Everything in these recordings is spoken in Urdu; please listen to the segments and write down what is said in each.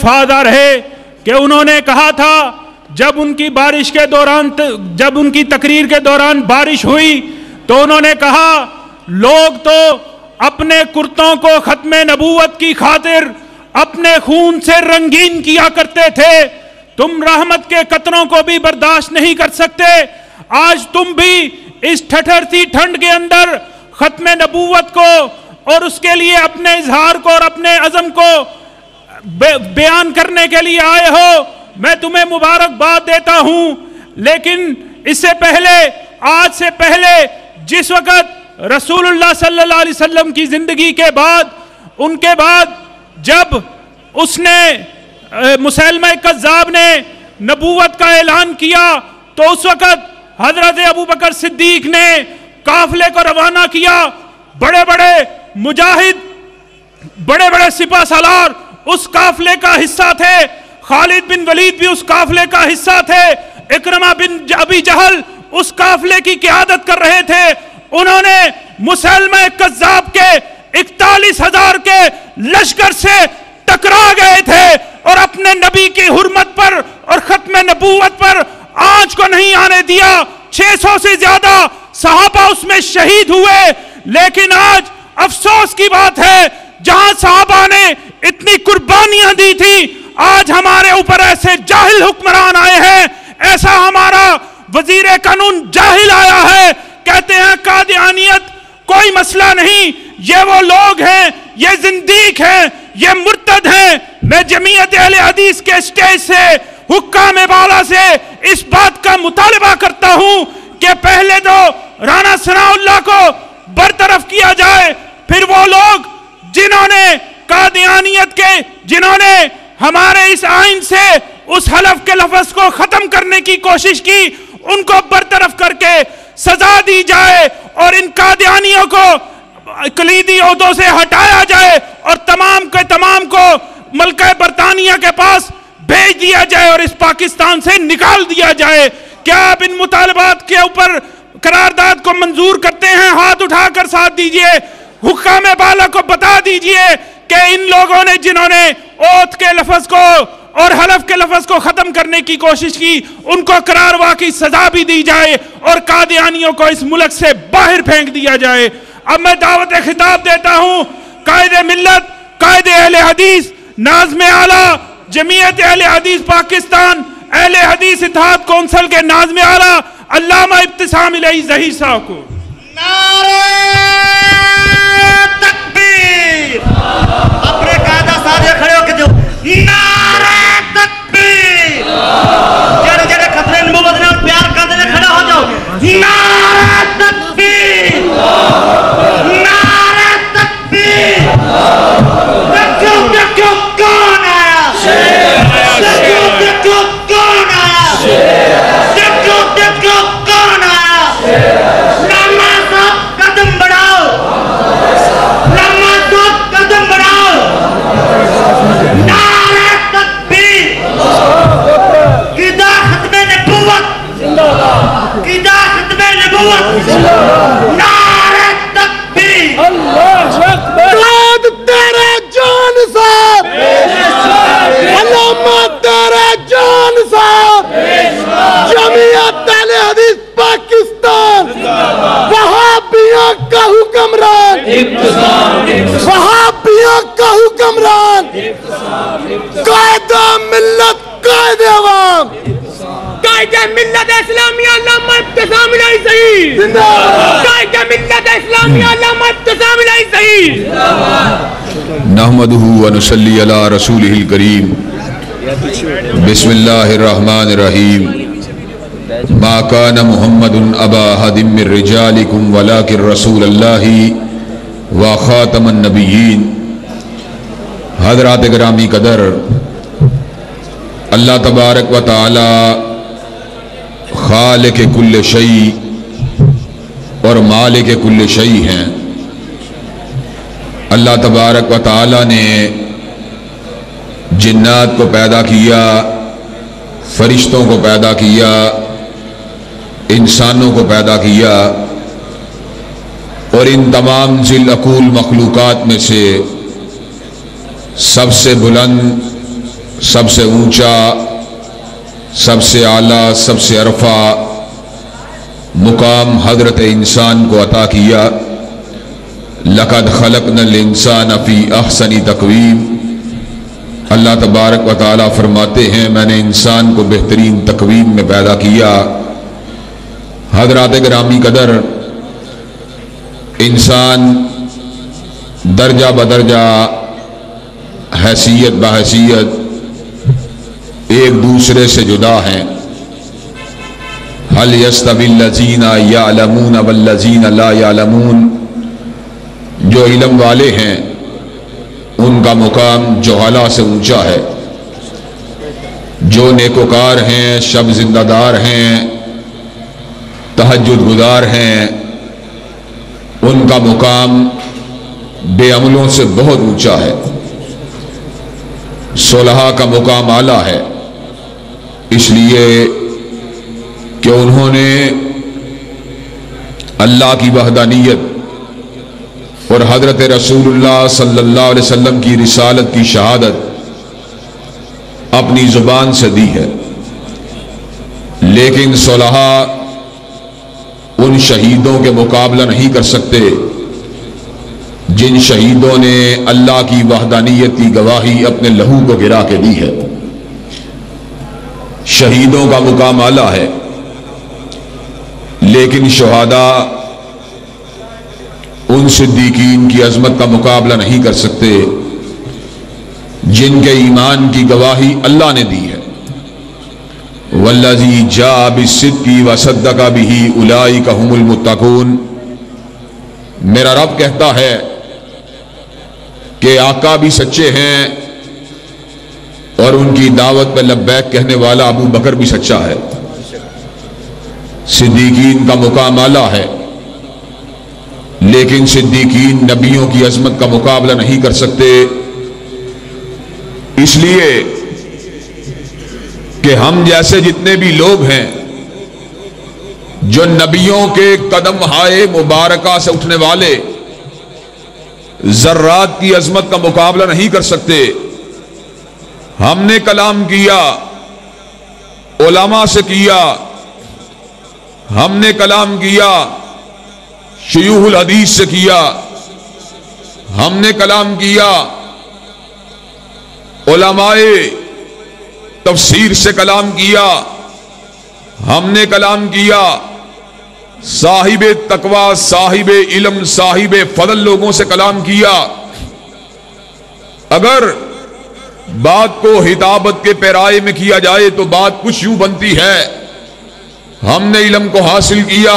वफादार रहे कि उन्होंने कहा था जब उनकी जब उनकी तकरीर के दौरान बारिश हुई तो उन्होंने कहा लोग तो अपने कुर्तों को खत्मे नबूवत की खातिर अपने खून से रंगीन किया करते थे, तुम रहमत के कतरों को भी बर्दाश्त नहीं कर सकते। आज तुम भी इस ठठरती ठंड के अंदर खत्मे नबूवत को और उसके लिए अपने इजहार को और अपने अज़म को बयान करने के लिए आए हो। मैं तुम्हें मुबारकबाद देता हूं, लेकिन इससे पहले, आज से पहले जिस वक़्त रसूलुल्लाह सल्लल्लाहु अलैहि वसल्लम की ज़िंदगी के बाद, उनके बाद जब उसने मुसैलमा कज़्ज़ाब ने नबूवत का ऐलान किया तो उस वक़्त हज़रत अबू बकर सिद्दीक ने काफ़िले को रवाना किया। बड़े बड़े मुजाहिद, बड़े बड़े सिपह सालार उस काफ़िले का हिस्सा थे। खालिद बिन वलीद भी उस काफ़िले का हिस्सा थे। इकरमा बिन अबी जहल उस काफ़िले की क़ियादत कर रहे थे। उन्होंने मुसैलमा कज़्ज़ाब के 41,000 के लश्कर से टकरा गए थे और अपने नबी की हुर्मत पर और खत्म नबूवत पर आंच को नहीं आने दिया। 600 से ज्यादा सहाबा उसमें शहीद हुए। लेकिन आज अफसोस की बात है, जहां सहाबा ने इतनी कुर्बानियां दी थी, आज हमारे ऊपर ऐसे जाहिल हुक्मरान आए हैं, ऐसा हमारा वजीर कानून जाहिल आया है, कहते हैं कादियानियत कोई मसला नहीं, ये वो लोग हैं, ये जिंदीक हैं, ये मुर्तद हैं। मैं जमीयत अहले हदीस के स्टेज से, हुक्काम बाला से इस बात का मुतालबा करता हूं कि पहले तो राना सनाउल्लाह को बरतरफ किया जाए, फिर वो लोग जिन्होंने कादियानियत के, जिन्होंने हमारे इस आइन से उस हलफ के लफ्ज को खत्म करने की कोशिश की, उनको बरतरफ करके सजा दी जाए और इन कादियानियों को कलीदी ओहदों से हटाया जाए और तमाम के तमाम को मलका बरतानिया के पास भेज दिया जाए और इस पाकिस्तान से निकाल दिया जाए। क्या आप इन मुतालबात के ऊपर करारदाद को मंजूर करते हैं? हाथ उठाकर साथ दीजिए। हुक्काम बाला को बता दीजिए कि इन लोगों ने, जिन्होंने ओथ के लफ्ज को और हलफ के लफ्ज को खत्म करने की कोशिश की, उनको करारवा की सजा भी दी जाए और कादियानियों को इस मुल्क से बाहर फेंक दिया जाए। अब मैं दावत खिताब देता हूं कायदे मिल्लत, कायदे अहले हदीस, नाज़्म आला, जमीयत अहले हदीस पाकिस्तान, अहले हदीस इत्तेहाद कौंसिल के नाज़्म आला अल्लामा इब्तिसाम इलाही ज़हीर साहब को। नारे तकबीर। अपने कायदा साथ खड़े होकर जो नारे तकबीर, जरे जरे खतरे नबूवत ने प्यार कर देने खड़ा हो जाओ। नारे तकबीर, नारे तकबीर। देखो देखो कौन आया, देखो देखो कौन आया, देखो देखो कौन आया। लामा साहब कदम बढ़ाओ, लामा साहब कदम बढ़ाओ। नारे तकबीर, क़िदा खत्मे नबूवत, क़िदा खत्मे नबूवत। नारे तकबीर, अल्लाहु अकबर। तेरे जान साहब, अल्लामा तेरे जान साहब, जमीयत अहले हदीस पाकिस्तान, वहाबियों का हुक्मरान, वहाबियों का हुक्मरान, कायदा मिल्लत, कायदे अवाम, कायदा मिल्लत इस्लामिया अल्लामा इब्तिसाम इलाही ज़हीर जिंदाबाद, कायदा मिल्लत इस्लामिया अल्लामा इब्तिसाम इलाही ज़हीर। नहमदुहु व नुसल्ली अला रसूलिहिल करीम। बिस्मिल्लाहिर रहमानिर रहीम। मा काना मुहम्मदुन अबा अहदिम मिर रिजालिकुम वलाकिन रसूलल्लाहि व खातमन नबिय्यीन। हज़रात गिरामी कदर, अल्लाह तबारक व तआला खालिक कुल्ल शई और मालिक कुल्ल शई हैं। अल्लाह तबारक व तआला ने जिन्नात को पैदा किया, फरिश्तों को पैदा किया, इंसानों को पैदा किया और इन तमाम ज़िल अकूल मखलूकात में से सबसे बुलंद, سب سے اونچا، سب سے اعلیٰ، سب سے عرفہ مقام حضرت انسان کو عطا کیا۔ لقد خلقنا الانسان فی احسن تقویم۔ اللہ تبارک و تعالیٰ فرماتے ہیں میں نے انسان کو بہترین تقویم میں پیدا کیا۔ حضرات گرامی قدر، انسان درجہ بدرجہ، حیثیت بحیثیت ایک دوسرے سے جدا ہیں۔ هل يستوي الذين يعلمون والذين لا يعلمون؟ جو علم والے ہیں ان کا مقام جہالہ سے اونچا ہے، جو نیکوکار ہیں، شب زندہ دار ہیں، تہجد گزار ہیں، ان کا مقام بے عملوں سے بہت اونچا ہے۔ صلحاء کا مقام اعلیٰ ہے، اس لیے کہ انہوں نے اللہ کی وحدانیت اور حضرت رسول اللہ صلی اللہ علیہ وسلم کی رسالت کی شہادت اپنی زبان سے دی ہے، لیکن صلحاء ان شہیدوں کے مقابلہ نہیں کر سکتے جن شہیدوں نے اللہ کی وحدانیت کی گواہی اپنے لہو کو گرا کے دی ہے۔ شہیدوں کا مقام اعلیٰ ہے، لیکن شہداء ان صدیقین کی عظمت کا مقابلہ نہیں کر سکتے جن کے ایمان کی گواہی اللہ نے دی ہے۔ والذی جاء بالصدق وصدق بہ اولئک ھم المتقون۔ میرا رب کہتا ہے کہ آقا بھی سچے ہیں اور ان کی دعوت پہ لبیک کہنے والا ابو بکر بھی سچا ہے۔ صدیقین کا مقام اعلیٰ ہے، لیکن صدیقین نبیوں کی عظمت کا مقابلہ نہیں کر سکتے، اس لیے کہ ہم جیسے جتنے بھی لوگ ہیں جو نبیوں کے قدم ہائے مبارکہ سے اٹھنے والے ذرات کی عظمت کا مقابلہ نہیں کر سکتے۔ ہم نے کلام کیا، علماء سے کیا، ہم نے کلام کیا شیوخ الحدیث سے کیا، ہم نے کلام کیا علماء تفسیر سے کلام کیا، ہم نے کلام کیا صاحب تقوی، صاحب علم، صاحب فضل لوگوں سے کلام کیا۔ اگر بات کو ہدایت کے پیرائے میں کیا جائے تو بات کچھ یوں بنتی ہے، ہم نے علم کو حاصل کیا،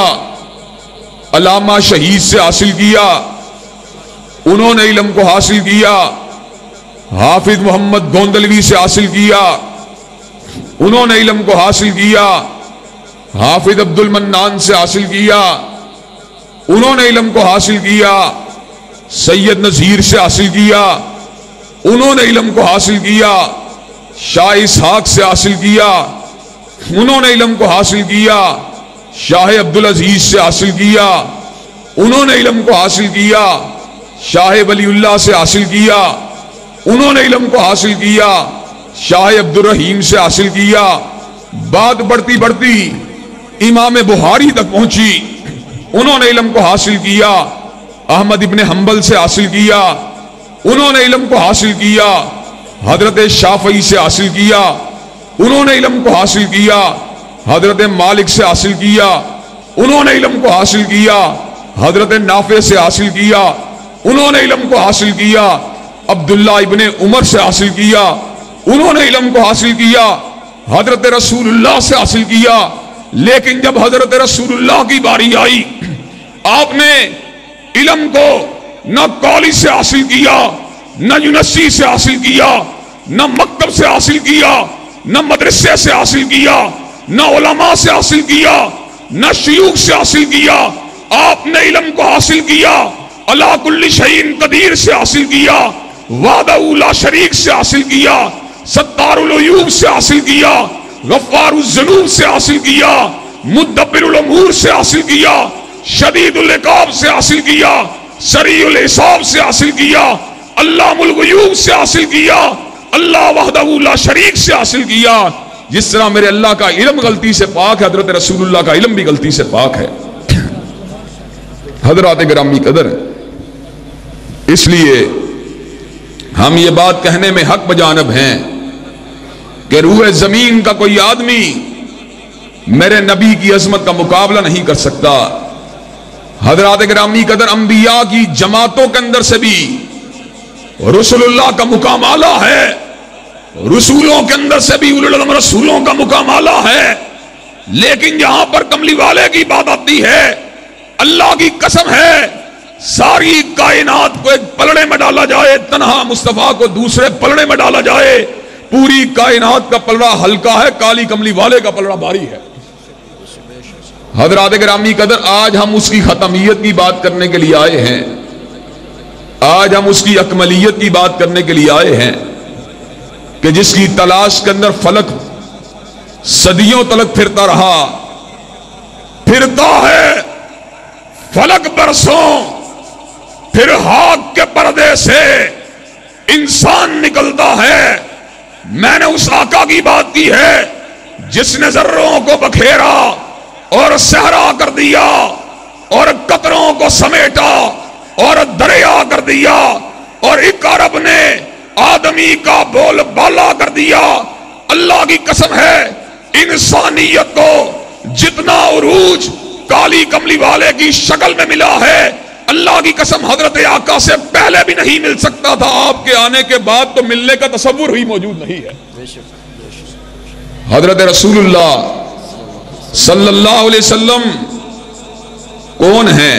علامہ شہید سے حاصل کیا، انہوں نے علم کو حاصل کیا، حافظ محمد گوندلوی سے حاصل کیا، انہوں نے علم کو حاصل کیا، حافظ عبد المنان سے حاصل کیا، انہوں نے علم کو حاصل کیا، سید نذیر سے حاصل کیا، انہوں نے علم کو حاصل کیا، شاہ اسحاق سے حاصل کیا، انہوں نے علم کو حاصل کیا، شاہ عبدالعزیز سے حاصل کیا، انہوں نے علم کو حاصل کیا، شاہ ولی اللہ سے حاصل کیا، انہوں نے علم کو حاصل کیا، شاہ عبد الرحیم سے حاصل کیا۔ بات بڑھتی بڑھتی امام بخاری تک پہنچی، انہوں نے علم کو حاصل کیا، احمد ابن حنبل سے حاصل کیا، انہوں نے علم کو حاصل کیا، حضرت شافعی سے حاصل کیا، انہوں نے علم کو حاصل کیا، حضرت مالک سے حاصل کیا، انہوں نے علم کو حاصل کیا، حضرت نافع سے حاصل کیا، انہوں نے علم کو حاصل کیا، عبداللہ ابن عمر سے حاصل کیا، انہوں نے علم کو حاصل کیا، حضرت رسول اللہ سے حاصل کیا۔ لیکن جب حضرت رسول اللہ کی باری آئی، آپ نے علم کو نہ کالج سے حاصل کیا، نہ یونیورسٹی سے حاصل کیا، نہ مکتب سے حاصل کیا، نہ مدرسے سے حاصل کیا، نہ علماء سے حاصل کیا، نہ شیوخ سے حاصل کیا۔ آپ نے علم کو حاصل کیا علی کل شیء قدیر سے حاصل کیا، وحدہ لا شریک سے حاصل کیا، ستار العیوب سے حاصل کیا، غفار الذنوب سے حاصل کیا، مدبر الامور سے حاصل کیا، شدید العقاب سے حاصل کیا، سریع الحساب سے حاصل کیا، علام الغیوب سے حاصل کیا، اللہ वहदहू ला शरीक से हासिल किया। जिस तरह मेरे अल्लाह का इल्म गलती से पाक है, हजरत रसूलुल्लाह का इल्म भी गलती से पाक है। हजरात गिरामी कदर, इसलिए हम ये बात कहने में हक बजानब हैं कि रूह जमीन का कोई आदमी मेरे नबी की अजमत का मुकाबला नहीं कर सकता। हजरात गिरामी कदर, अंबिया की जमातों के अंदर से भी रसूलुल्लाह का मुकाम आला है, रसूलों के अंदर से भी उलुल अज़्म रसूलों का मुकाम आला है। लेकिन यहां पर कमली वाले की बात आती है, अल्लाह की कसम है, सारी कायनात को एक पलड़े में डाला जाए, तन्हा मुस्तफा को दूसरे पलड़े में डाला जाए, पूरी कायनात का पलड़ा हल्का है, काली कमली वाले का पलड़ा भारी है। हजरात गिरामी कदर, आज हम उसकी खतमियत की बात करने के लिए आए हैं, आज हम उसकी अकमलियत की बात करने के लिए आए हैं कि जिसकी तलाश के अंदर फलक सदियों तलक फिरता रहा, फिरता है फलक बरसों, फिर हाक के पर्दे से इंसान निकलता है। मैंने उस आका की बात की है जिसने जर्रों को बखेरा और सहरा कर दिया और कतरों को समेटा और दरिया कर दिया, और एक अरब ने आदमी का बोल बाला कर दिया। अल्लाह की कसम है, इंसानियत को जितना उरूज काली कमली वाले की शक्ल में मिला है, अल्लाह की कसम हजरत आका से पहले भी नहीं मिल सकता था। आपके आने के बाद तो मिलने का तसव्वुर ही मौजूद नहीं है। हजरत रसूलुल्लाह सल्लल्लाहु अलैहि वसल्लम कौन है?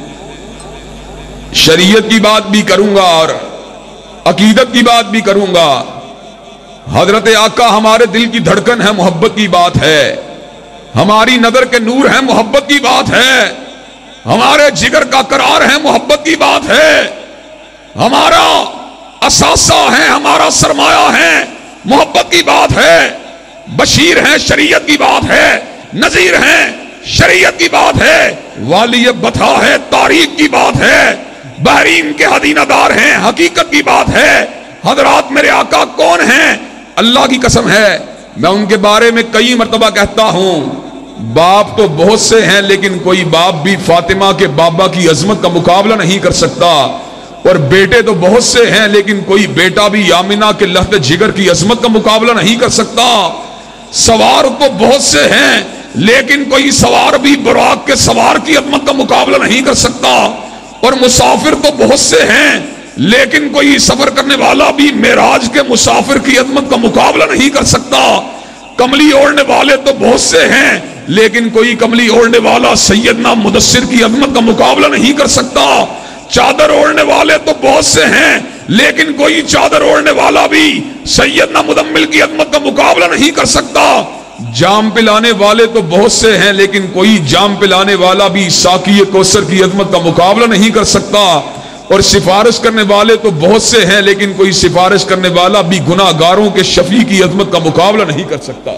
शरीयत की बात भी करूंगा और अकीदत की बात भी करूंगा। हजरत आका हमारे दिल की धड़कन है, मोहब्बत की बात है, हमारी नजर के नूर है, मोहब्बत की बात है, हमारे जिगर का करार है, मोहब्बत की बात है, हमारा असासा है, हमारा सरमाया है, मोहब्बत की बात है। बशीर है, शरीयत की बात है, नजीर है, शरीयत की बात है, वाली बथा है, तारीख की बात है, बहरीन के हदीनादार हैं, हकीकत की बात है। हजरात, मेरे आका कौन हैं? अल्लाह की कसम है, मैं उनके बारे में कई मर्तबा कहता हूं, बाप तो बहुत से हैं, लेकिन कोई बाप भी फातिमा के बाबा की अजमत का मुकाबला नहीं कर सकता, और बेटे तो बहुत से हैं, लेकिन कोई बेटा भी आमिना के लहते जिगर की अजमत का मुकाबला नहीं कर सकता। सवार तो बहुत से हैं, लेकिन कोई सवार भी बुराक के सवार की अजमत का मुकाबला नहीं कर सकता, और मुसाफिर तो बहुत से हैं, लेकिन कोई सफर करने वाला भी मेराज के मुसाफिर की अजमत का मुकाबला नहीं कर सकता। कमली ओढ़ने वाले तो बहुत से हैं, लेकिन कोई कमली ओढ़ने वाला सैयदना मुदस्सिर की अजमत का मुकाबला नहीं कर सकता। चादर ओढ़ने वाले तो बहुत से हैं, लेकिन कोई चादर ओढ़ने वाला भी सैयदना मुदम्मिल की अजमत का मुकाबला नहीं कर सकता। जाम पिलाने वाले तो बहुत से हैं, लेकिन कोई जाम पिलाने वाला भी साकी कौसर की अजमत का मुकाबला नहीं कर सकता। और सिफारिश करने वाले तो बहुत से हैं, लेकिन कोई सिफारिश करने वाला भी गुनाहगारों के शफी की अजमत का मुकाबला नहीं कर सकता।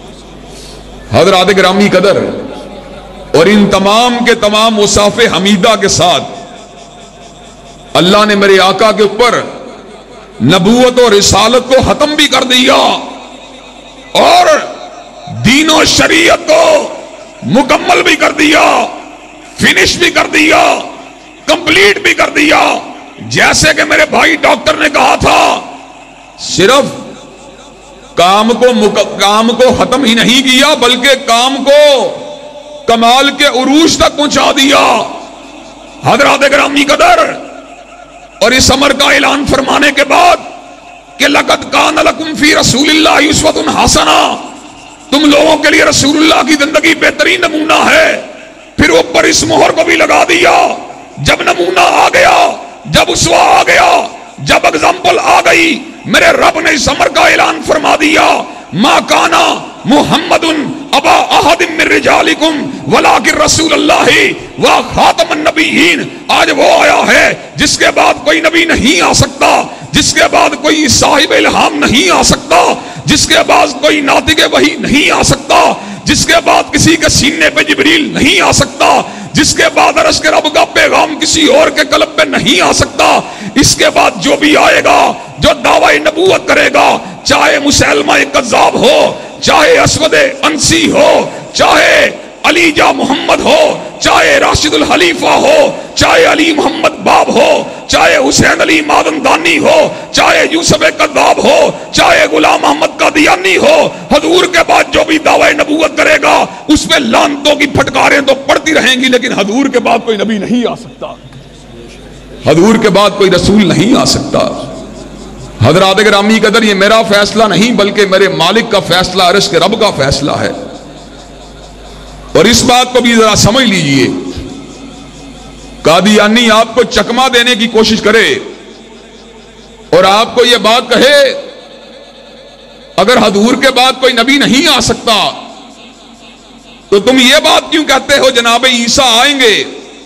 हज़रात गिरामी कदर, और इन तमाम के तमाम मुसाफे हमीदा के साथ अल्लाह ने मेरे आका के ऊपर नबूवत और रिसालत को खत्म भी कर दिया और दीन और शरीयत को मुकम्मल भी कर दिया, फिनिश भी कर दिया, कंप्लीट भी कर दिया। जैसे कि मेरे भाई डॉक्टर ने कहा था, सिर्फ काम को खत्म ही नहीं किया, बल्कि काम को कमाल के उरूज तक पहुंचा दिया। हज़रात गिरामी कदर, और इस अमर का ऐलान फरमाने के बाद कि लक़द कान लकुम फी रसूलिल्लाहि उस्वतुन हसना, तुम लोगों के लिए रसूलुल्लाह की जिंदगी बेहतरीन नमूना है। फिर ऊपर इस मोहर को भी लगा दिया। जब नमूना आ गया, जब उसवा आ गया, जब एग्जाम्पल आ गई, मेरे रब ने इस अमर का ऐलान फरमा दिया, मा काना मुहम्मदुन अबा अहदिम मिन रिजालिकुम वलाकिन रसूलुल्लाहि व खातमुन नबिय्यीन। आज वो आया है जिसके बाद कोई नबी नहीं आ सकता, जिसके बाद कोई साहिब इल्हाम नहीं आ सकता, जिसके बाद कोई नातिक़े वही नहीं आ सकता, जिसके बाद किसी के सीने पे जिब्रील नहीं आ सकता, جس کے بعد عرش کے رب کا پیغام کسی اور کے قلب پہ نہیں آ سکتا، اس کے بعد جو بھی آئے گا، جو دعوی نبوت کرے گا، چاہے مسلمہ کذاب ہو، چاہے اسود انسی ہو، چاہے علی جا محمد ہو، چاہے راشد الخلیفہ ہو، چاہے علی محمد باب ہو، چاہے حسین علی مادندانی ہو، چاہے یوسف کذاب ہو، چاہے غلام محمد قادیانی ہو، حضور کے بعد جو بھی دعوی نبوت کرے گا اس میں لعنتوں کی پھٹکاریں تو پڑتی رہیں گی، لیکن حضور کے بعد کوئی نبی نہیں آ سکتا، حضور کے بعد کوئی رسول نہیں آ سکتا۔ حضرات گرامی قدر، یہ میرا فیصلہ نہیں بلکہ میرے مالک کا فیصلہ، عرش کے رب کا فیصلہ ہے۔ اور اس بات کو بھی ذرا سمجھ لیجئے، قادیانی آپ کو چکما دینے کی کوشش کرے اور آپ کو یہ بات کہے اگر حضور کے بعد کوئی نبی نہیں آ سکتا تو تم یہ بات کیوں کہتے ہو جناب عیسیٰ آئیں گے؟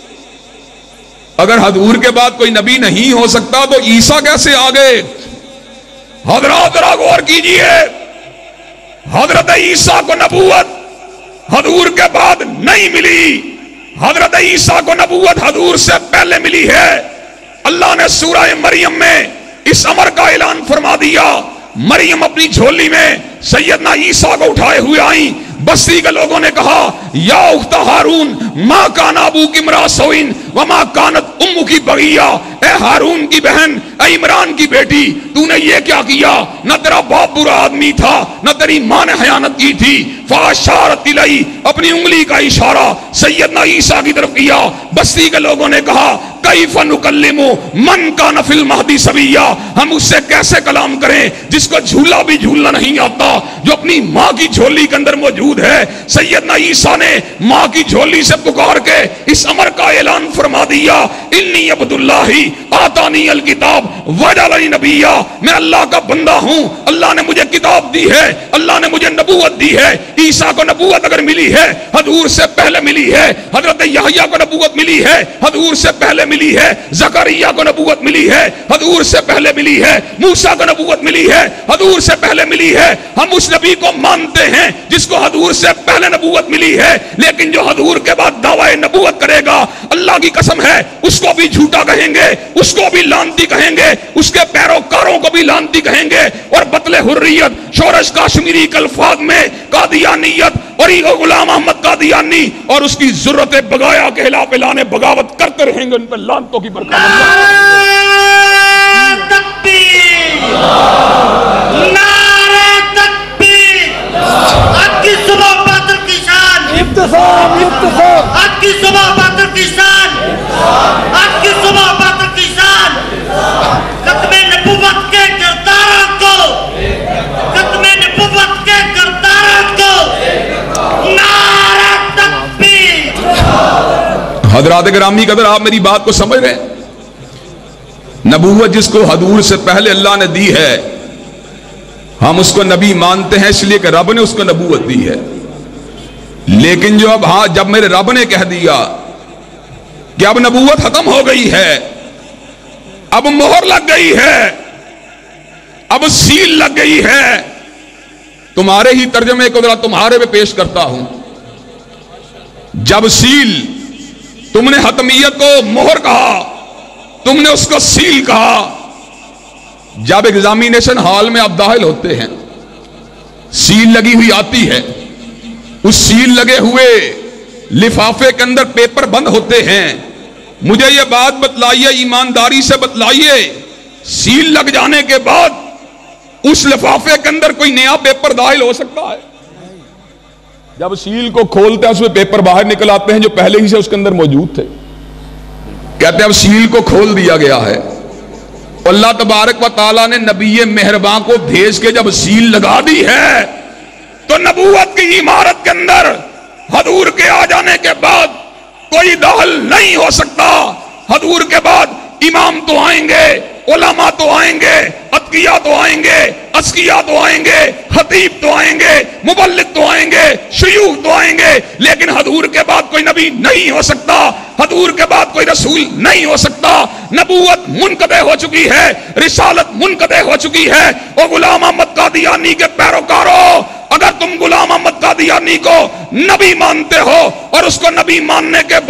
اگر حضور کے بعد کوئی نبی نہیں ہو سکتا تو عیسیٰ کیسے آ گئے؟ حضرات ذرا غور کیجئے، حضرت عیسیٰ کو نبوت حضور کے بعد نہیں ملی، حضرت عیسیٰ کو نبوت حضور سے پہلے ملی ہے۔ اللہ نے سورہ مریم میں اس امر کا اعلان فرما دیا، مریم اپنی جھولی میں سیدنا عیسیٰ کو اٹھائے ہوئے آئیں، بستی کے لوگوں نے کہا یا اخت ہارون ما کان ابوک امرأ سوء وما کانت امک بغیہ، اے ہارون کی بہن، اے عمران کی بیٹی، تو نے یہ کیا کیا؟ نہ تیرا باپ برا آدمی تھا، نہ تیری ماں نے خیانت کی تھی۔ فاشارت الیہ، اپنی انگلی کا اشارہ سیدنا عیسیٰ کی طرف کیا۔ بستی کے لوگوں نے کہا کیف نکلم من کان فی المہدی صبیا، ہم اس سے کیسے کلام کریں جس کو جھولا بھی جھولنا نہیں آتا، جو اپنی ماں کی جھولی کے اندر موجود ہے۔ سیدنا عیسیٰ نے ماں کی جھولی سے پکار کے اس امر کا اعلان فرما دیا، انی عبد اللہ آتانی الکتاب وجعلنی نبیا، میں اللہ کا بندہ ہوں، اللہ نے مجھے کتاب دی ہے، اللہ نے مجھے نبوت دی ہے۔ عیسیٰ کو نبوت اگر ملی ہے حضور سے پہلے ملی ہے، حضرت یحییٰ کو نبوت ملی ہے حضور سے پہلے ملی ہے، زکریا کو نبوت ملی ہے حضور سے پہلے ملی ہے، موسیٰ کو نبوت ملی ہے حضور سے پہلے ملی ہے۔ ہم اس نبی کو مانتے ہیں جس کو حضور سے پہلے نبوت ملی ہے، لیکن جو حضور کے بعد دعوی نبوت کرے گا اللہ کی قسم ہے اس کو بھی جھوٹا کہیں گے، اس کو بھی لعنتی کہیں گے، اس کے پیروکاروں کو بھی لعنتی کہیں گے۔ اور بطل حریت شورش کاشمیری کے الفاظ میں قادیانیت اور غلام احمد قادیانی اور اس کی ضرورت بغایا کے خلاف اعلان بغاوت کرتے رہیں گے، ان پر لعنتوں کی برکت۔ تکبیر، نعرہ تکبیر، حق کی صبح باطل کی شان، ابتسام ابتسام، حق کی صبح باطل کی شان، حق کی صبح باطل کی شان، ختم نبوت کے کردارات کو، ختم نبوت کے کردارات کو، نعرہ تکبیر۔ حضرات گرامی قدر، آپ میری بات کو سمجھ رہے ہیں؟ نبوت جس کو حضور سے پہلے اللہ نے دی ہے ہم اس کو نبی مانتے ہیں اس لیے کہ رب نے اس کو نبوت دی ہے، لیکن جو جب میرے رب نے کہہ دیا کہ اب نبوت ختم ہو گئی ہے، اب مہر لگ گئی ہے، اب سیل لگ گئی ہے، تمہارے ہی ترجمے کو ذرا تمہارے پہ پیش کرتا ہوں۔ جب سیل، تم نے حتمیت کو مہر کہا، تم نے اس کو سیل کہا۔ جب ایگزامینیشن ہال میں آپ داخل ہوتے ہیں، سیل لگی ہوئی آتی ہے، اس سیل لگے ہوئے لفافے کے اندر پیپر بند ہوتے ہیں۔ مجھے یہ بات بتلائیے، ایمانداری سے بتلائیے، سیل لگ جانے کے بعد اس لفافے کے اندر کوئی نیا پیپر داخل ہو سکتا ہے؟ جب سیل کو کھولتے ہیں اس میں پیپر باہر نکل آتے ہیں جو پہلے ہی سے اس کے اندر موجود تھے۔ کہتے ہیں اب سیل کو کھول دیا گیا ہے۔ اللہ تبارک و تعالیٰ نے نبی مہربان کو بھیج کے جب سیل لگا دی ہے تو نبوت کی عمارت کے اندر حضور کے آ جانے کے بعد کوئی داخل نہیں ہو سکتا۔ حضور کے بعد امام تو آئیں گے، علماء تو آئیں گے، اتقیاء تو آئیں گے، اسقیاء تو آئیں گے، خطیب تو آئیں گے، مبلغ تو آئیں گے، شیوخ تو آئیں گے، لیکن حضور کے بعد کوئی نبی نہیں ہو سکتا، حضور کے بعد کوئی رسول نہیں ہو سکتا۔ نبوت منقطع ہو چکی ہے، رسالت منقطع ہو چکی ہے۔ اور غلام احمد قادیانی کے پیروکاروں، اگر تم غلام احمد قادیانی کو نبی مانتے ہو اور اس کو نبی ماننے کے بعد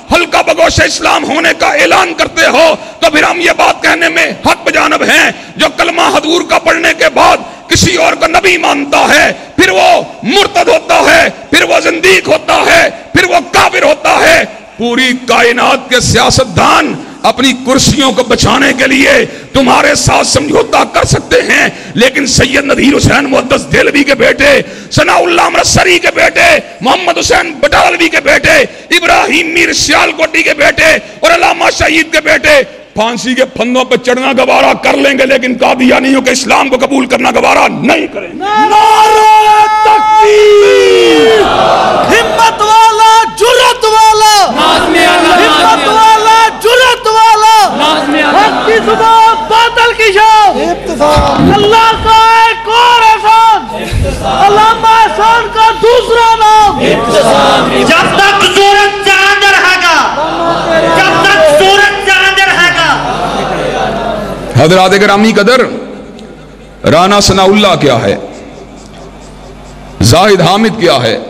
ہلکا بگوش اسلام ہونے کا اعلان کرتے ہو تو پھر ہم یہ بات کہنے میں حق بجانب ہیں، جو کلمہ حضور کا پڑھنے کے بعد کسی اور کو نبی مانتا ہے پھر وہ مرتد ہوتا ہے، پھر وہ زندیق ہوتا ہے، پھر وہ کافر ہوتا ہے۔ پوری کائنات کے سیاستدان اپنی کرسیوں کو بچانے کے لیے تمہارے ساتھ سمجھوتا کر سکتے ہیں، لیکن سید نذیر حسین محدث دہلوی کے بیٹے، ثناء اللہ امرتسری کے بیٹے، محمد حسین بٹالوی کے بیٹے، ابراہیم میر سیالکوٹی کے بیٹے اور علامہ شہید کے بیٹے پھانسی کے پھندوں پہ چڑھنا گوارا کر لیں گے، لیکن قادیانیوں کے اسلام کو قبول کرنا گوارا نہیں کریں گے۔ نعرہ تکبیر، ہمت والا، جرأت والا، ہمت والا، جرأت والا، حق کی زبان، باطل کی شان، اللہ کا ایک اور احسان، علامہ احسان کا دوسرا نام، جب تک سورج چاند رہے گا، جب تک سورج چاند رہے گا۔ حضرات گرامی قدر، رانا ثناء اللہ کیا ہے، زاہد حامد کیا ہے،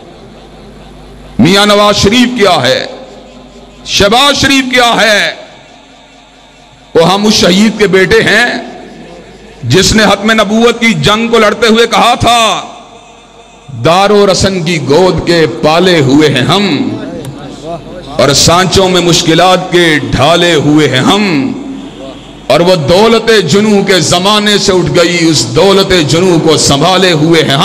میاں نواز شریف کیا ہے، شہباز شریف کیا ہے؟ وہ ہم اس شہید کے بیٹے ہیں جس نے ختم نبوت کی جنگ کو لڑتے ہوئے کہا تھا دار و رسن کی گود کے پالے ہوئے ہیں ہم، اور سانچوں میں مشکلات کے ڈھالے ہوئے ہیں ہم، اور وہ دولت جنوں کے زمانے سے اٹھ گئی، اس دولت جنوں کو سنبھالے ہوئے ہیں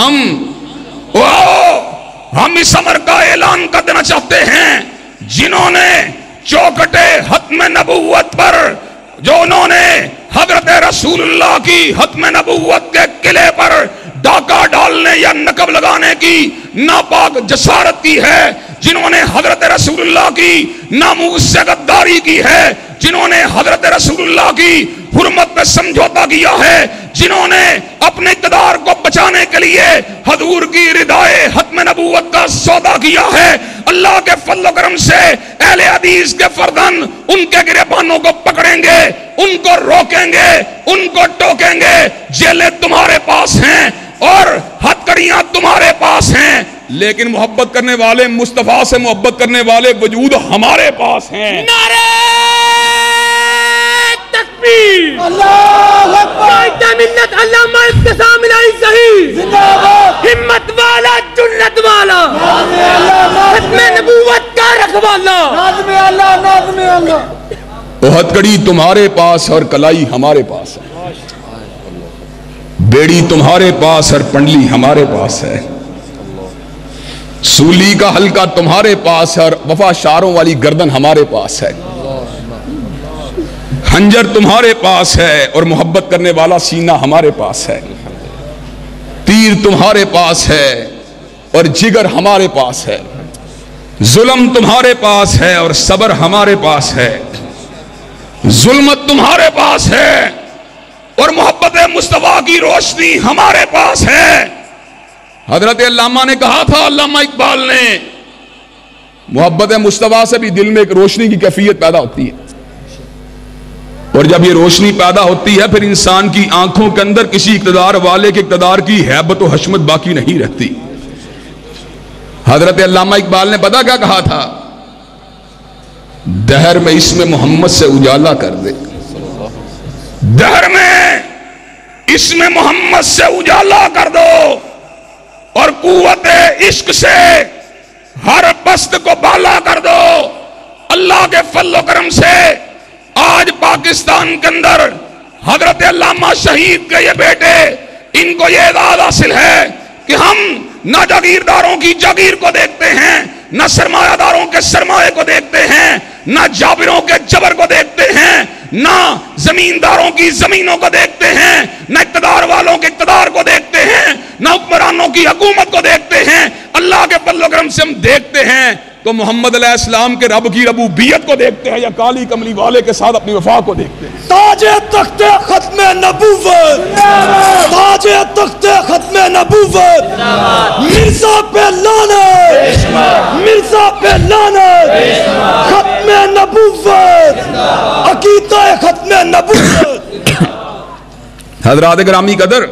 ہم اس امر کا اعلان کر دینا چاہتے ہیں جنہوں نے چوکٹے ختم نبوت پر، جو انہوں نے حضرت رسول اللہ کی ختم نبوت کے قلعے پر ڈاکہ ڈالنے یا نقب لگانے کی ناپاک جسارت کی ہے، جنہوں نے حضرت رسول اللہ کی ناموس سے غداری کی ہے، جنہوں نے حضرت رسول اللہ کی حرمت پہ سمجھوتا کیا ہے، جنہوں نے اپنے اقتدار کو بچانے کے لیے حضور کی ردائے ختم نبوت کا سودا کیا ہے، اللہ کے فضل و کرم سے اہل حدیث کے فردن ان کے گریبانوں کو پکڑیں گے، ان کو روکیں گے، ان کو ٹوکیں گے۔ جیلیں تمہارے پاس ہیں اور ہتھکڑیاں تمہارے پاس ہیں، لیکن محبت کرنے والے، مصطفیٰ سے محبت کرنے والے وجود ہمارے پاس ہیں۔ نعرہ تکبیر، اللہ اکبر، قائد ملت علامہ ابتسام الہی صحیح زندہ باد، ہمت والا، جرأت والا، ختم نبوت کا رکھوالا، ناظم اللہ، ناظم اللہ۔ وہ ہتھکڑی تمہارے پاس اور کلائی ہمارے پاس ہے، بیڑی تمہارے پاس اور پنڈلی ہمارے پاس ہے، سولی کا حلقہ تمہارے پاس ہے اور وفا شاروں والی گردن ہمارے پاس ہے، خنجر تمہارے پاس ہے اور محبت کرنے والا سینہ ہمارے پاس ہے، تیر تمہارے پاس ہے اور جگر ہمارے پاس ہے، ظلم تمہارے پاس ہے اور صبر ہمارے پاس ہے، ظلمت تمہارے پاس ہے اور محبت مصطفیٰ کی روشنی ہمارے پاس ہے۔ حضرت علامہ نے کہا تھا، علامہ اقبال نے، محبت مصطفیٰ سے بھی دل میں ایک روشنی کی کیفیت پیدا ہوتی ہے، اور جب یہ روشنی پیدا ہوتی ہے پھر انسان کی آنکھوں کے اندر کسی اقتدار والے کے اقتدار کی ہیبت و حشمت باقی نہیں رہتی۔ حضرت علامہ اقبال نے پتہ کیا کہا تھا؟ دہر میں اسم محمد سے اجالا کر دے، دہر میں اسم محمد سے اجالا کر دو، اور قوت عشق سے ہر پست کو بالا کر دو۔ اللہ کے فضل و کرم سے آج پاکستان کے اندر حضرت علامہ شہید کے یہ بیٹے، ان کو یہ اعزاز حاصل ہے کہ ہم نہ جاگیرداروں کی جاگیر کو دیکھتے ہیں، نہ سرمایہ داروں کے سرمایہ کو دیکھتے ہیں، نہ جابروں کے جبر کو دیکھتے ہیں، نہ زمینداروں کی زمینوں کو دیکھتے ہیں، نہ اقتدار والوں کے اقتدار کو دیکھتے ہیں، نہ حکمرانوں کی حکومت کو دیکھتے ہیں۔ اللہ کے فضل و کرم سے ہم دیکھتے ہیں تو محمد علیہ السلام کے رب کی ربوبیت کو دیکھتے ہیں، یا کالی کملی والے کے ساتھ اپنی وفا کو دیکھتے ہیں۔ تاج تخت ختم نبوت، تاج تخت ختم نبوت، مرزا پہ لعنت، مرزا پہ لعنت، ختم نبوت، عقیدہ ختم نبوت۔ حضرات گرامی قدر،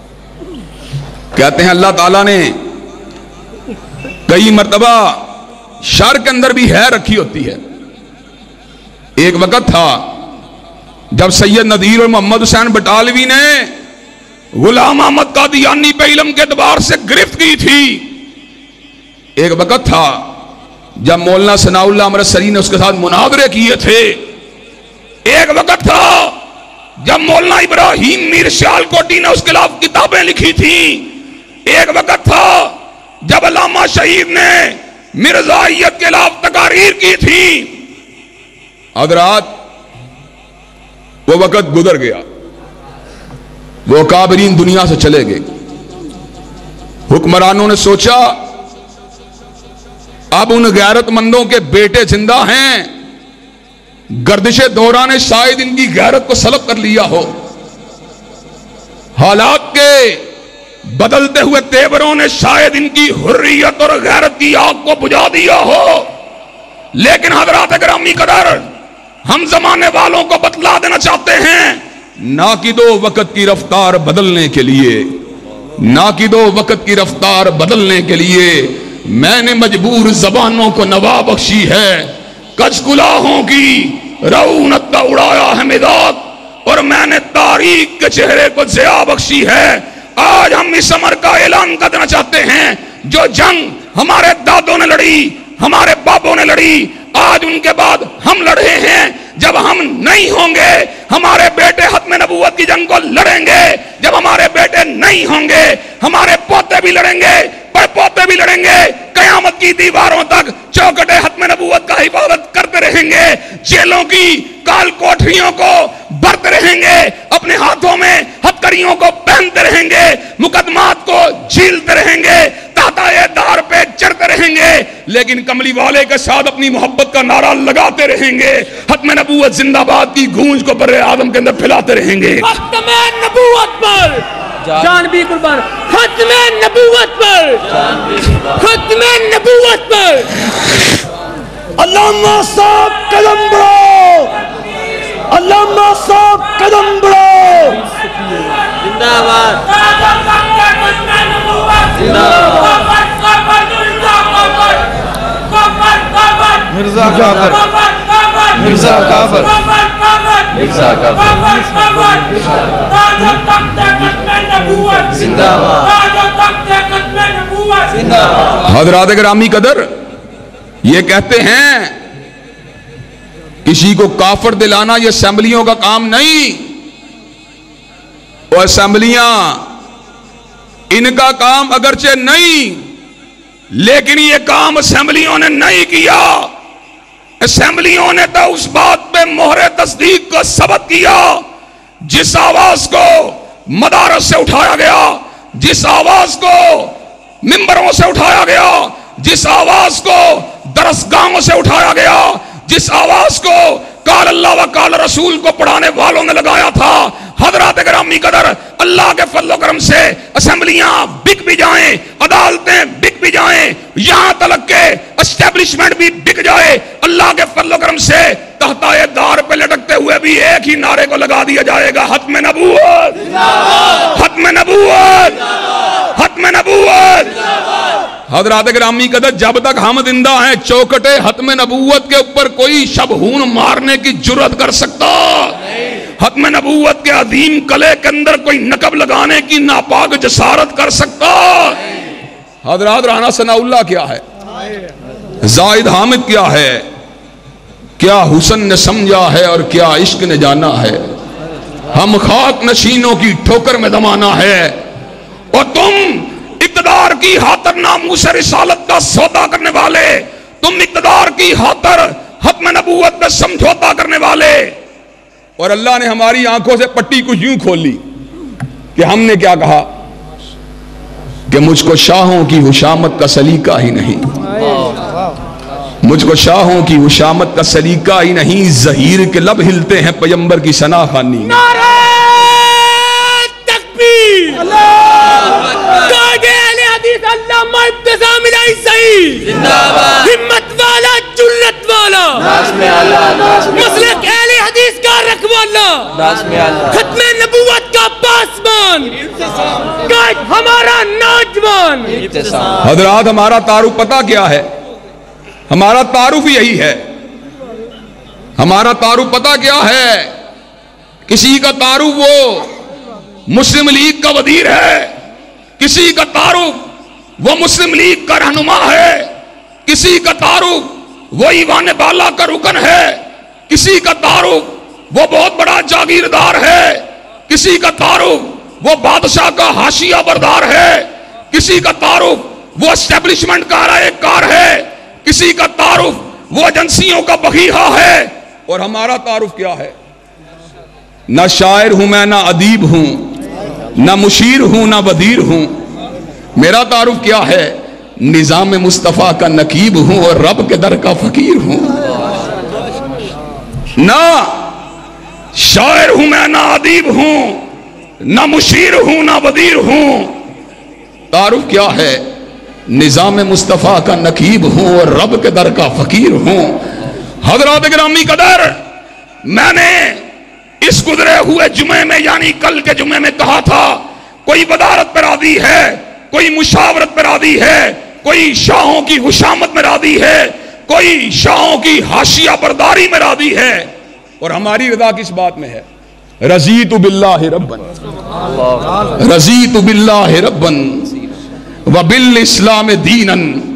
کہتے ہیں اللہ تعالیٰ نے کئی مرتبہ شر کے اندر بھی ہے رکھی ہوتی ہے. ایک وقت تھا جب سید نذیر اور محمد حسین بٹالوی نے غلام احمد قادیانی پہ علم کے اعتبار سے گرفت کی تھی. ایک وقت تھا جب مولانا ثناء اللہ امرتسری نے اس کے ساتھ مناظرے کیے تھے. ایک وقت تھا جب مولانا ابراہیم میر سیالکوٹی نے اس کے خلاف کتابیں لکھی تھیں. ایک وقت تھا جب علامہ شہید نے مرزائیت کے خلاف تقاریر کی تھی. حضرات وہ وقت گزر گیا، وہ اکابرین دنیا سے چلے گئے. حکمرانوں نے سوچا اب ان غیرت مندوں کے بیٹے زندہ ہیں، گردش دوران نے شاید ان کی غیرت کو سلب کر لیا ہو. حالات کے بدلتے ہوئے تیوروں نے شاید ان کی حریت اور غیرت کی آگ کو بجھا دیا ہو. لیکن حضرات گرامی قدر، ہم زمانے والوں کو بتلا دینا چاہتے ہیں، ناقدو وقت کی رفتار بدلنے کے لیے، ناقدو وقت کی رفتار بدلنے کے لیے میں نے مجبور زبانوں کو نوا بخشی ہے. کچھ گلاہوں کی رونق کا اڑایا ہے مزاج، اور میں نے تاریخ کے چہرے کو ضیاء بخشی ہے. آج ہم اس امر کا اعلان کر دینا چاہتے ہیں، جو جنگ ہمارے دادوں نے لڑی، ہمارے باپوں نے لڑی، آج ان کے بعد ہم لڑے ہیں. جب ہم نہیں ہوں گے ہمارے بیٹے ختم نبوت کی جنگ کو لڑیں گے. جب ہمارے بیٹے نہیں ہوں گے ہمارے پوتے بھی لڑیں گے، پوتے بھی لڑیں گے. قیامت کی دیواروں تک چوکٹے ختم نبوت کا حفاظت کرتے رہیں گے، جیلوں کی کال کوٹریوں کو بھرتے رہیں گے، اپنے ہاتھوں میں ہتھکڑیوں کو پہنتے رہیں گے، مقدمات کو جھیلتے رہیں گے، تحتائے دار پہ چڑھتے رہیں گے، لیکن کملی والے کے ساتھ اپنی محبت کا نعرہ لگاتے رہیں گے. ختم نبوت زندہ باد کی گونج کو بر اعظم کے اندر پھیلاتے رہیں گے. ختم نبوت پر جان بھی قربان، ختم نبوت پر، ختم نبوت پر. علامہ صاحب قدم بڑھو، علامہ صاحب قدم بڑھو. زندہ باد، مرزا کافر، مرزا کافر، مرزا کافر، زندہ باد. حضرات گرامی قدر، یہ کہتے ہیں کسی کو کافر دلانا یہ اسمبلیوں کا کام نہیں. وہ اسمبلیاں ان کا کام اگرچہ نہیں، لیکن یہ کام اسمبلیوں نے نہیں کیا. اسمبلیوں نے تو اس بات پہ مہر تصدیق کو ثبت کیا جس آواز کو مدارس سے اٹھایا گیا، جس آواز کو ممبروں سے اٹھایا گیا، جس آواز کو درسگاہوں سے اٹھایا گیا، جس آواز کو قال اللہ و قال رسول کو پڑھانے والوں نے لگایا تھا. حضرات گرامی قدر، اللہ کے فضل و کرم سے اسمبلیاں بک بھی جائیں، عدالتیں بک بھی جائیں، یہاں تلک کے اسٹیبلشمنٹ بھی بک جائے، اللہ کے فضل و کرم سے تحتائے دار پہ لٹکتے ہوئے بھی ایک ہی نعرے کو لگا دیا جائے گا، ختم نبوت، ختم نبوت، ختم نبوت. حضرات گرامی قدر، جب تک ہم زندہ ہیں چوکٹے ختم نبوت کے اوپر کوئی شبہون مارنے کی جرات کر سکتا؟ ختم نبوت کے عظیم قلعے کے اندر کوئی نقب لگانے کی ناپاک جسارت کر سکتا؟ حضرات، رانا ثناء اللہ کیا ہے، زاہد حامد کیا ہے، کیا حسن نے سمجھا ہے اور کیا عشق نے جانا ہے. ہم خاک نشینوں کی ٹھوکر میں زمانہ ہے، اور تم اقتدار کی خاطر ناموس رسالت کا سودا کرنے والے، تم اقتدار کی خاطر ختم نبوت میں سمجھوتا کرنے والے. اور اللہ نے ہماری آنکھوں سے پٹی کو یوں کھول لی کہ ہم نے کیا کہا کہ مجھ کو شاہوں کی حشامت کا سلیقہ ہی نہیں، مجھ کو شاہوں کی حشامت کا سلیقہ ہی نہیں، ظہیر کے لب ہلتے ہیں پیمبر کی ثنا خوانی. نعرہ تکبیر، قائد اہل حدیث علامہ ابتسام الہی صحیح، ہمت والا، جرت والا، مسلک اہل حدیث کا رکھوالا، ختم نبوت کا پاسبان، ہمارا نوجوان. حضرات، ہمارا تعارف پتہ کیا ہے؟ ہمارا تعارف یہی ہے. ہمارا تعارف پتہ کیا ہے؟ کسی کا تعارف وہ مسلم لیگ کا وزیر ہے، کسی کا تعارف وہ مسلم لیگ کا رہنما ہے، کسی کا تعارف وہ ایوان بالا کا رکن ہے، کسی کا تعارف وہ بہت بڑا جاگیردار ہے، کسی کا تعارف وہ بادشاہ کا حاشیہ بردار ہے، کسی کا تعارف وہ اسٹیبلشمنٹ کا رائے کار ہے، کسی کا تعارف وہ ایجنسیوں کا بخیہا ہے. اور ہمارا تعارف کیا ہے؟ نہ شاعر ہوں میں، نہ ادیب ہوں، نہ مشیر ہوں، نہ وزیر ہوں. میرا تعارف کیا ہے؟ نظام مصطفیٰ کا نقیب ہوں اور رب کے در کا فقیر ہوں. نہ شاعر ہوں میں، نہ ادیب ہوں، نہ مشیر ہوں، نہ وزیر ہوں. تعارف کیا ہے؟ نظام مصطفیٰ کا نقیب ہوں اور رب کے در کا فقیر ہوں. حضرات گرامی قدر، میں نے اس گزرے ہوئے جمعے میں یعنی کل کے جمعے میں کہا تھا کوئی بدارت پر راضی ہے، کوئی مشاورت پر راضی ہے، کوئی شاہوں کی حشامت میں راضی ہے، کوئی شاہوں کی حاشیہ برداری میں راضی ہے. اور ہماری رضا کس بات میں ہے؟ رضیت باللہ ربن، رضیت باللہ ربن وبالاسلام دینا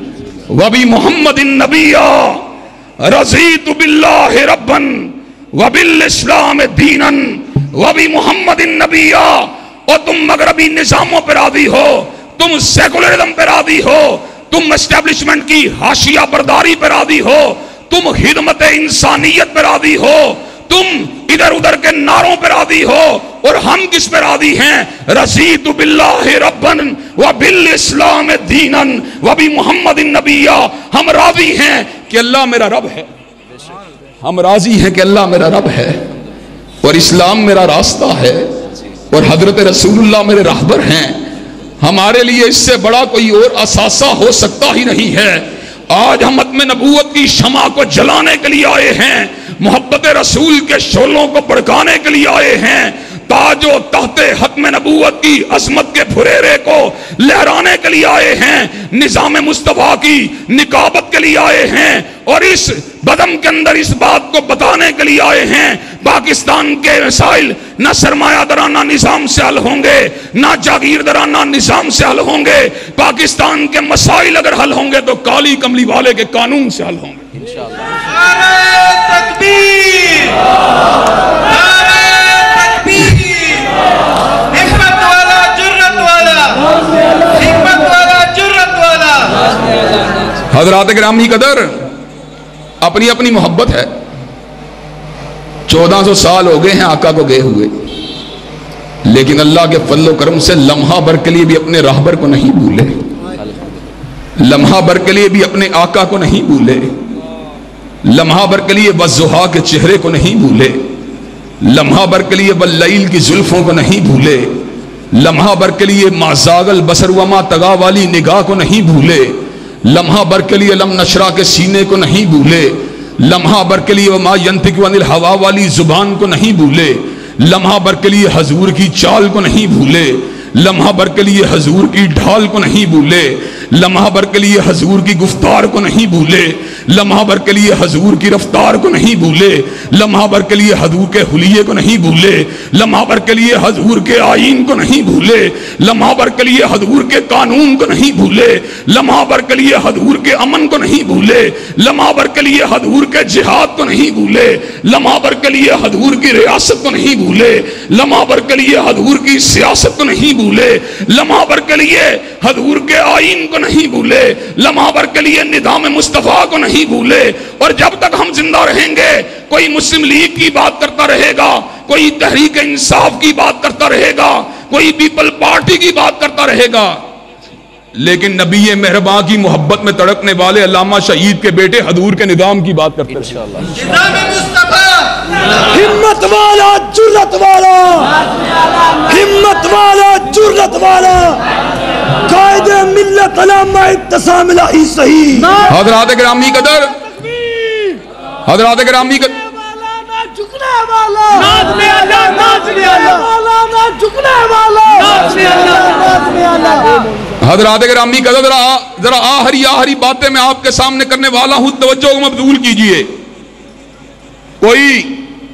وبمحمد نبیا. رضیت باللہ ربن وبالاسلام دینا وبمحمد نبیا. اور تم مغربی نظاموں پر راضی ہو، تم سیکولرزم پر راضی ہو، تم اسٹیبلشمنٹ کی حاشیہ برداری پر راضی ہو، تم خدمت انسانیت پر راضی ہو، تم ادھر ادھر کے نعروں پر راضی ہو. اور ہم کس پر راضی ہیں؟ رضیت باللہ ربن وبالاسلام دینا وبمحمد نبیا. ہم راضی ہیں کہ اللہ میرا رب ہے، ہم راضی ہیں کہ اللہ میرا رب ہے اور اسلام میرا راستہ ہے اور حضرت رسول اللہ میرے راہبر ہیں. ہمارے لیے اس سے بڑا کوئی اور اثاثہ ہو سکتا ہی نہیں ہے. آج ہم ختم نبوت کی شمع کو جلانے کے لیے آئے ہیں، محبت رسول کے شعلوں کو بھڑکانے کے لیے آئے ہیں، تاج و تخت ختم نبوت کی عظمت کے پھریرے کو لہرانے کے لیے آئے ہیں، نظام مصطفیٰ کی نکابت کے لیے آئے ہیں. اور اس بدم کے اندر اس بات کو بتانے کے لیے آئے ہیں پاکستان کے مسائل نہ سرمایہ دارانہ نظام سے حل ہوں گے، نہ جاگیردارانہ نظام سے حل ہوں گے. پاکستان کے مسائل اگر حل ہوں گے تو کالی کملی والے کے قانون سے حل ہوں گے انشاءاللہ. نعرہ تکبیر، نعرہ تکبیر، حکمت والا جرت والا، حکمت والا جرت والا. حضرات گرامی قدر، اپنی اپنی محبت ہے. 1400 سال ہو گئے ہیں آقا کو گئے ہوئے، لیکن اللہ کے فضل و کرم سے لمحہ بھر کے لیے بھی اپنے راہبر کو نہیں بھولے، لمحہ بھر کے لیے بھی اپنے آقا کو نہیں بھولے، لمحہ بھر کے لیے والضحیٰ کے چہرے کو نہیں بھولے، لمحہ بھر کے لیے واللیل کی زلفوں کو نہیں بھولے، لمحہ بھر کے لیے ما زاغ البصر وما طغیٰ والی نگاہ کو نہیں بھولے، لمحہ بھر کے لیے لم نشرح کے سینے کو نہیں بھولے، لمحہ بھر کے لیے وما ینطق عن الہویٰ والی زبان کو نہیں بھولے، لمحہ بھر کے لیے حضور کی چال کو نہیں بھولے، لمحہ بھر کے لیے حضور کی ڈھال کو نہیں بھولے، لمحہ بھر کے لیے حضور کی گفتار کو نہیں بھولے، لمحہ بھر کے لیے حضور کی رفتار کو نہیں بھولے، لمحہ بھر کے لیے حضور کے حلیے کو نہیں بھولے، لمحہ بھر کے لیے حضور کے آئین کو نہیں بھولے، لمحہ بھر کے لیے حضور کے قانون کو نہیں بھولے، لمحہ بھر کے لیے حضور کے امن کو نہیں بھولے، لمحہ بھر کے لیے حضور کے جہاد کو نہیں بھولے، لمحہ بھر کے لیے حضور کی ریاست کو نہیں بھولے، لمحہ بھر کے لیے حضور کی سیاست کو نہیں بھولے، لمحہ بھر کے لیے حضور کے آئین کو نہیں بھولے، لمحہ بھر کے لیے نظام مصطفیٰ کو نہیں بھولے. اور جب تک ہم زندہ رہیں گے کوئی مسلم لیگ کی بات کرتا رہے گا، کوئی تحریک انصاف کی بات کرتا رہے گا، کوئی پیپل پارٹی کی بات کرتا رہے گا، لیکن نبی مہرباں کی محبت میں تڑپنے والے علامہ شہید کے بیٹے حضور کے نظام کی بات کرتے رہے گا. نظام مصطفیٰ، ہمت والا جرت والا، ہمت والا جرت والا، قائد ملت علامہ ابتسام الہی صحیح. حضرات گرامی قدر، حضرات گرامی قدر، جھکنے والا، ناچنے والا، ناچنے والا، ناچنے والا، ناچنے والا. حضرات گرامی کا ذرا آخری باتیں میں آپ کے سامنے کرنے والا ہوں، توجہ مبذول کیجئے. کوئی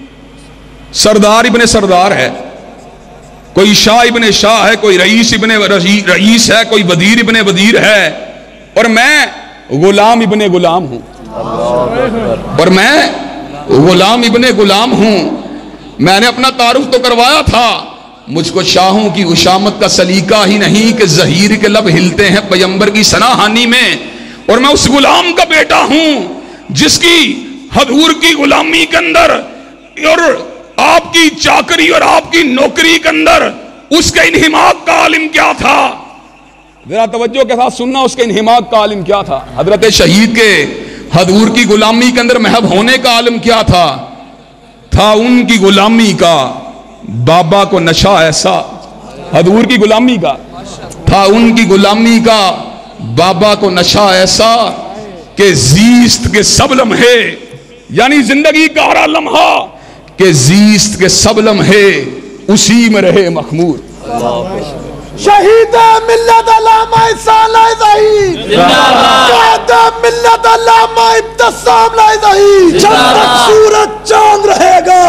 سردار ابن سردار ہے، کوئی شاہ ابن شاہ ہے، کوئی رئیس ابن رئیس ہے، کوئی وزیر ابن وزیر ہے، اور میں غلام ابن غلام ہوں. اور میں غلام ابن غلام ہوں. میں نے اپنا تعارف تو کروایا تھا. مجھ کو شاہوں کی اشامت کا سلیقہ ہی نہیں کہ زہیر کے لب ہلتے ہیں پیغمبر کی ثناہانی میں. اور میں اس غلام کا بیٹا ہوں جس کی حضور کی غلامی کے اندر اور آپ کی چاکری اور آپ کی نوکری کے اندر اس کے انہماک کا عالم کیا تھا. ذرا توجہ کے ساتھ سننا، اس کے انہماک کا عالم کیا تھا. حضرت شہید کے حضور کی غلامی کے اندر محب ہونے کا عالم کیا تھا ان کی غلامی کا بابا کو نشہ ایسا. حضور کی غلامی کا تھا ان کی غلامی کا بابا کو نشہ ایسا کہ زیست کے سب لمحے، یعنی زندگی کا ہر لمحہ کہ زیست کے سب لمحے اسی میں رہے مخمور. شہید ملت علامہ احسان لائے ظہیر، شہید ملت علامہ ابتسام لائے ظہیر. جب تک سورج چاند رہے گا،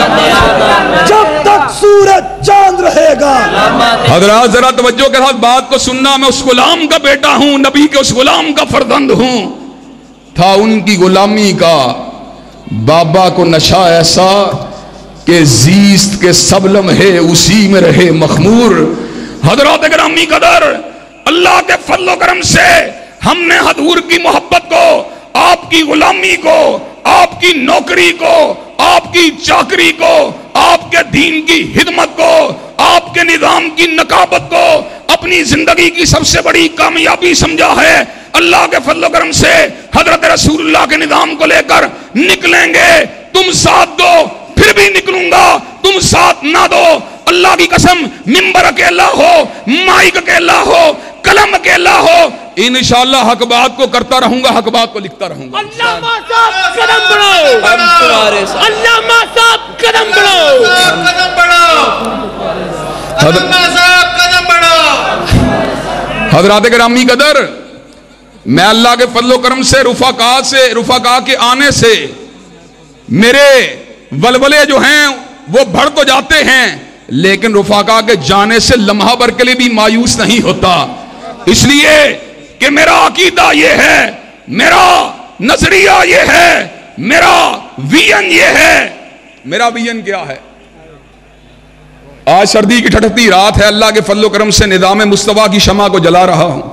جب تک سورج چاند رہے گا. حضرات ذرا توجہ کے ساتھ بات کو سننا. میں اس غلام کا بیٹا ہوں، نبی کے اس غلام کا فرزند ہوں. تھا ان کی غلامی کا بابا کو نشہ ایسا کہ زیست کے سب لمحے اسی میں رہے مخمور. حضرات گرامی قدر، اللہ کے فضل و کرم سے ہم نے حضور کی محبت کو، آپ کی غلامی کو، آپ کی نوکری کو، آپ کی چاکری کو، آپ کے دین کی خدمت کو، آپ کے نظام کی نقابت کو اپنی زندگی کی سب سے بڑی کامیابی سمجھا ہے. اللہ کے فضل و کرم سے حضرت رسول اللہ کے نظام کو لے کر نکلیں گے. تم ساتھ دو پھر بھی نکلوں گا، تم ساتھ نہ دو اللہ کی قسم منبر اکیلا ہو، مائک اکیلا ہو، قلم اکیلا ہو، انشاءاللہ حق بات کو کرتا رہوں گا، حق بات کو لکھتا رہوں گا. علامہ صاحب قدم بڑھاؤ، علامہ صاحب قدم بڑھاؤ، قدم بڑھاؤ، علامہ صاحب قدم بڑھاؤ. حضرات گرامی قدر، میں اللہ کے فضل و کرم سے رفقا کے آنے سے میرے ولولے جو ہیں وہ بڑھ تو جاتے ہیں، لیکن رفقا کے جانے سے لمحہ بھر کے لیے بھی مایوس نہیں ہوتا. اس لیے کہ میرا عقیدہ یہ ہے، میرا نظریہ یہ ہے، میرا ویژن یہ ہے. میرا ویژن کیا ہے؟ آج سردی کی ٹھٹھتی رات ہے، اللہ کے فضل و کرم سے نظام مصطفیٰ کی شمع کو جلا رہا ہوں.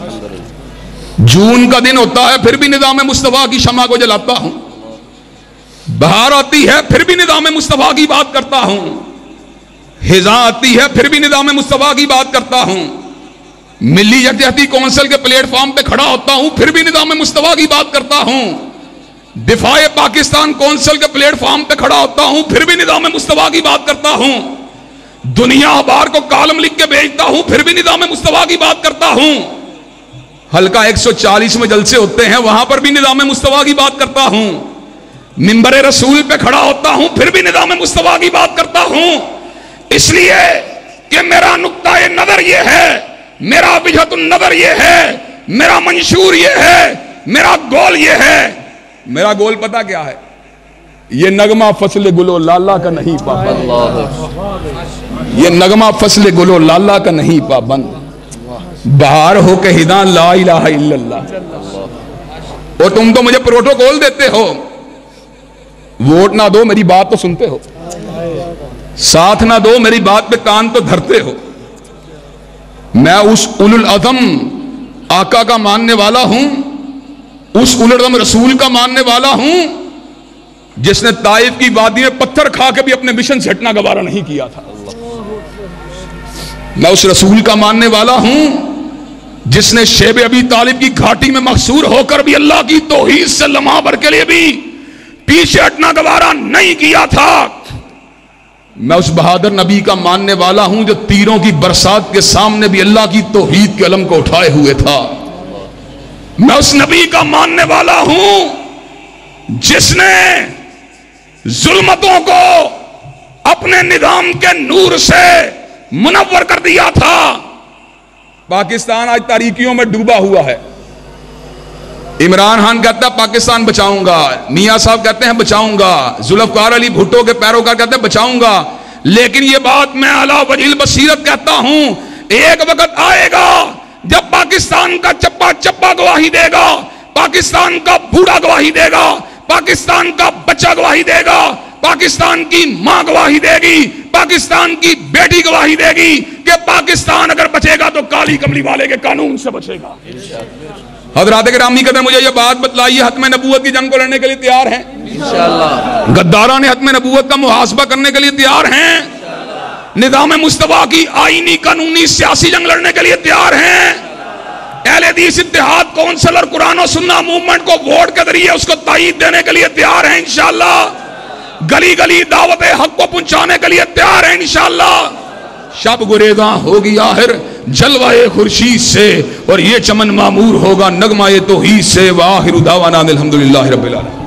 جون کا دن ہوتا ہے پھر بھی نظام مصطفیٰ کی شمع کو جلاتا ہوں. بہار آتی ہے پھر بھی نظام مصطفیٰ کی بات کرتا ہوں. خزاں آتی ہے پھر بھی نظام مصطفیٰ کی بات کرتا ہوں. ملی یکجہتی کونسل کے پلیٹ فارم پہ کھڑا ہوتا ہوں پھر بھی نظام مصطفیٰ کی بات کرتا ہوں. دفاع پاکستان کونسل کے پلیٹ فارم پہ کھڑا ہوتا ہوں پھر بھی نظام مصطفیٰ کی بات کرتا ہوں. دنیا اخبار کو کالم لکھ کے بھیجتا ہوں پھر بھی نظام مصطفیٰ کی بات کرتا ہوں. حلقہ 140 میں جلسے ہوتے ہیں وہاں پر بھی نظام مصطفیٰ کی بات کرتا ہوں. منبر رسول پہ کھڑا ہوتا ہوں پھر بھی نظام مصطفیٰ کی بات کرتا ہوں. اس لیے کہ میرا نقطہ نظر یہ ہے، میرا وجہت النظر یہ ہے، میرا منشور یہ ہے، میرا گول یہ ہے. میرا گول پتہ کیا ہے؟ یہ نغمہ فصل گلو لالا کا نہیں پابند. یہ نغمہ فصل گلو لالا کا نہیں پابند. بہار ہو کے ہداں لا الہ الا اللہ. اور تم تو مجھے پروٹوکول دیتے ہو، ووٹ نہ دو میری بات تو سنتے ہو، ساتھ نہ دو میری بات پہ کان تو دھرتے ہو. میں اس اولو العظم آقا کا ماننے والا ہوں، اس اولو العظم رسول کا ماننے والا ہوں جس نے طائف کی وادی میں پتھر کھا کے بھی اپنے مشن سے ہٹنا گوارا نہیں کیا تھا. میں اس رسول کا ماننے والا ہوں جس نے شیب ابی طالب کی گھاٹی میں محصور ہو کر بھی اللہ کی توحید سے لمحہ بھر کے لیے بھی پیچھے ہٹنا گوارا نہیں کیا تھا. میں اس بہادر نبی کا ماننے والا ہوں جو تیروں کی برسات کے سامنے بھی اللہ کی توحید کے علم کو اٹھائے ہوئے تھا. میں اس نبی کا ماننے والا ہوں جس نے ظلمتوں کو اپنے نظام کے نور سے منور کر دیا تھا. پاکستان آج تاریکیوں میں ڈوبا ہوا ہے. عمران خان کہتا ہے پاکستان بچاؤں گا, میاں صاحب کہتے ہیں بچاؤں گا, ذوالفقار علی بھٹو کے پیروکار کہتے ہیں بچاؤں گا. لیکن یہ بات میں اعلیٰ وجہ البصیرت کہتا ہوں, ایک وقت آئے گا جب پاکستان کا چپا چپا گواہی دے گا, پاکستان کا بوڑھا گواہی دے گا, پاکستان کا بچہ گواہی دے گا, پاکستان کی ماں گواہی دے گی, پاکستان کی بیٹی گواہی دے گی کہ پاکستان اگر بچے گا تو کالی کملی والے کے قانون سے بچے گا. حضرات گرامی قدر مجھے یہ بات بتلائیے, ختم نبوت کی جنگ کو لڑنے کے لیے تیار ہیں انشاءاللہ؟ غداران ختم نبوت کا محاسبہ کرنے کے لیے تیار ہیں؟ نظام مصطفیٰ کی آئینی قانونی سیاسی جنگ لڑنے کے لیے تیار ہیں؟ اہل حدیث اتحاد کونسل اور قرآن و سنہ موومنٹ کو ووٹ کے ذریعے اس کو تائید دینے کے لیے تیار ہیں انشاءاللہ؟ گلی گلی دعوت حق کو پہنچانے کے لیے تیار ہیں انشاءاللہ؟ شب گریزاں ہوگی آخر جلوہ خورشید سے, اور یہ چمن معمور ہوگا نغمہ توحید سے. وآخر دعوانا الحمدللہ رب العالمین.